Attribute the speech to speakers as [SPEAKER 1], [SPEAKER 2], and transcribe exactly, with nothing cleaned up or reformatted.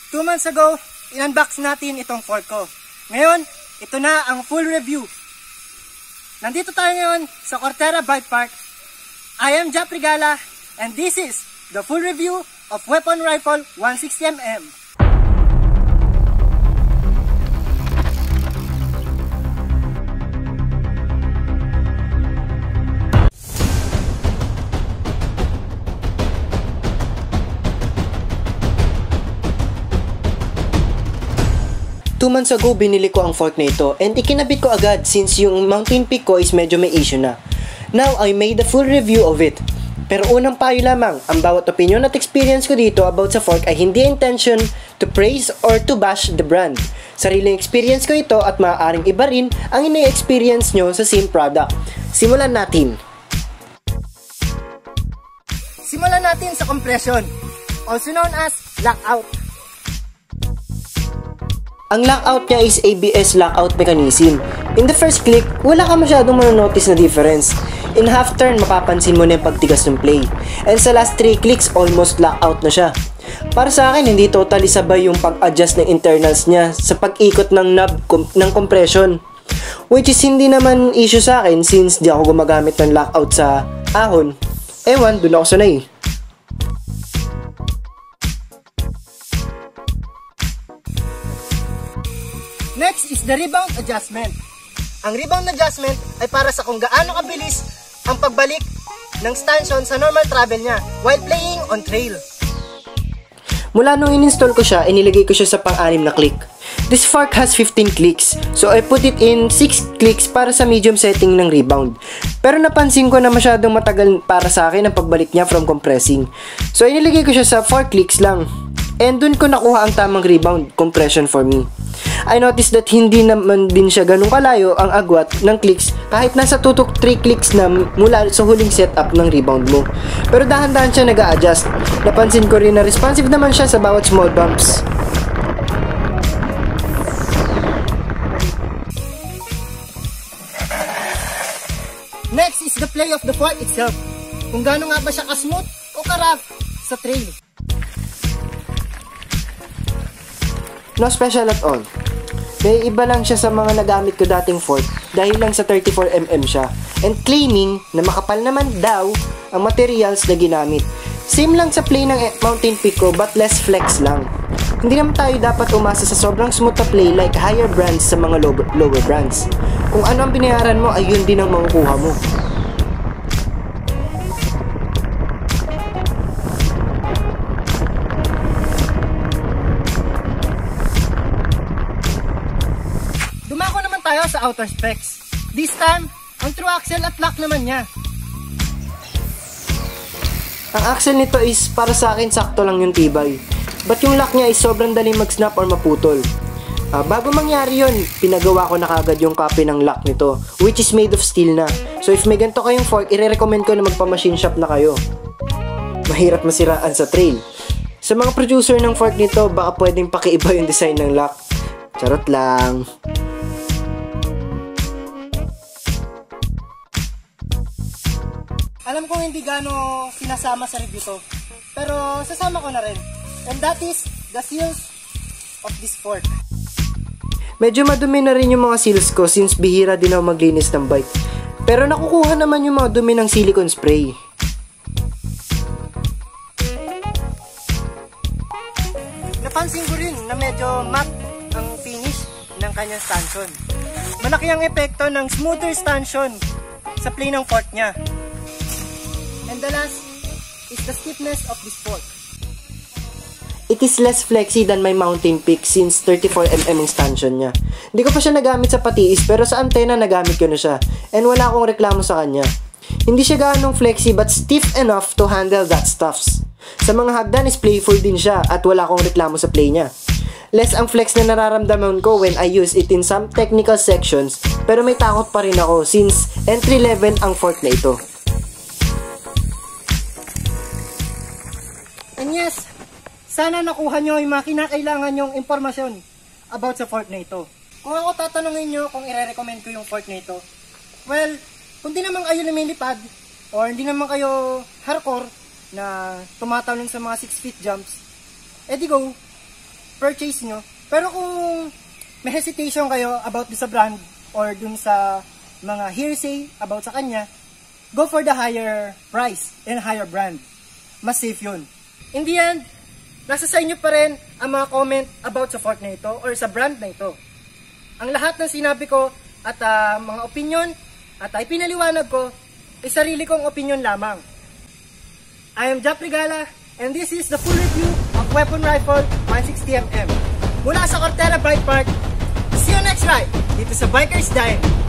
[SPEAKER 1] two months ago, in-unbox natin itong fork ko. Ngayon, ito na ang full review. Nandito tayo ngayon sa Cortera Bike Park. I am Jap Regala, and this is the full review of Weapon Rifle one sixty millimeter.
[SPEAKER 2] two months ago, binili ko ang fork na ito and ikinabit ko agad since yung mountain peak ko is medyo may issue na. Now, I made a full review of it. Pero unang payo lamang, ang bawat opinion at experience ko dito about sa fork ay hindi intention to praise or to bash the brand. Sariling experience ko ito at maaaring iba rin ang ina-experience nyo sa same product. Simulan natin.
[SPEAKER 1] Simulan natin sa compression, also known as lockout.
[SPEAKER 2] Ang lockout niya is A B S lockout mechanism. In the first click, wala ka masyadong manonotice na difference. In half turn, mapapansin mo na yung pagtigas ng play. And sa last three clicks, almost lockout na siya. Para sa akin, hindi totally sabay yung pag-adjust ng internals niya sa pag-ikot ng knob com ng compression. Which is hindi naman issue sa akin since di ako gumagamit ng lockout sa ahon. Ewan, dun ako sanay.
[SPEAKER 1] Next is the rebound adjustment. Ang rebound adjustment ay para sa kung gaano kabilis ang pagbalik ng stanchion sa normal travel niya while playing on trail.
[SPEAKER 2] Mula nung in-install ko siya, inilagay ko siya sa pang-anim na click. This fork has fifteen clicks, so I put it in six clicks para sa medium setting ng rebound. Pero napansin ko na masyadong matagal para sa akin ang pagbalik niya from compressing. So inilagay ko siya sa four clicks lang. And dun ko nakuha ang tamang rebound compression for me. I noticed that hindi naman din siya ganun kalayo ang agwat ng clicks kahit nasa two to three clicks na mula sa huling setup ng rebound mo. Pero dahan-dahan siya nag-a-adjust. Napansin ko rin na responsive naman siya sa bawat small bumps.
[SPEAKER 1] Next is the play of the fork itself. Kung gaano nga ba siya ka-smooth o ka-rough sa trail.
[SPEAKER 2] No special at all. May iba lang siya sa mga nagamit ko dating fork dahil lang sa thirty-four millimeter siya and claiming na makapal naman daw ang materials na ginamit. Same lang sa play ng mountain peak ko but less flex lang. Hindi naman tayo dapat umasa sa sobrang smooth na play like higher brands sa mga lower, lower brands. Kung ano ang binayaran mo ay yun din ang makukuha mo.
[SPEAKER 1] Tayo sa outer specs. This time, ang true axle at lock naman niya.
[SPEAKER 2] Ang axle nito is para sa akin sakto lang yung tibay. But yung lock niya is sobrang daling mag-snap or maputol. Uh, bago mangyari yun, pinagawa ko na kagad yung copy ng lock nito, which is made of steel na. So if may ganito kayong fork, i-recommend ko na magpa-machine shop na kayo. Mahirap masiraan sa trail. Sa mga producer ng fork nito, baka pwedeng pakiiba yung design ng lock. Charot lang.
[SPEAKER 1] Alam kong hindi gaano sinasama sa review to, pero sasama ko na rin. And that is the seals of this fork.
[SPEAKER 2] Medyo madumi na rin yung mga seals ko since bihira din ako maglinis ng bike. Pero nakukuha naman yung mga dumi ng silicone spray.
[SPEAKER 1] Napansin ko rin na medyo matte ang finish ng kanyang stanchion. Malaki ang epekto ng smoother stanchion sa play ng fork niya. And the last is the stiffness of this fork.
[SPEAKER 2] It is less flexy than my mountain peak since thirty-four millimeter ang stanchion niya. Hindi ko pa siya nagamit sa patiis pero sa antena nagamit ko na siya. And wala akong reklamo sa kanya. Hindi siya ganong flexy but stiff enough to handle that stuffs. Sa mga hagdan is playful din siya at wala akong reklamo sa play niya. Less ang flex na nararamdaman ko when I use it in some technical sections pero may takot pa rin ako since entry level ang fork na ito.
[SPEAKER 1] And yes, sana nakuha nyo yung mga kinakailangan nyong impormasyon about sa fork na ito. Kung ako tatanungin nyo kung i-recommend ko yung fork na ito, well, kung di naman kayo lumilipad or hindi naman kayo hardcore na tumatalon sa mga six feet jumps, edi go. purchase nyo. Pero kung may hesitation kayo about sa brand or dun sa mga hearsay about sa kanya, go for the higher price and higher brand. Mas safe yun. In the end, nasa sa inyo pa rin ang mga comment about sa fork na ito or sa brand na ito. Ang lahat ng sinabi ko at uh, mga opinion at uh, ipinaliwanag ko ay sarili kong opinion lamang. I am Jap Regala and this is the full review of Weapon Rifle one sixty millimeter mula sa Cortera Bike Park. See you next ride dito sa Biker's Diary.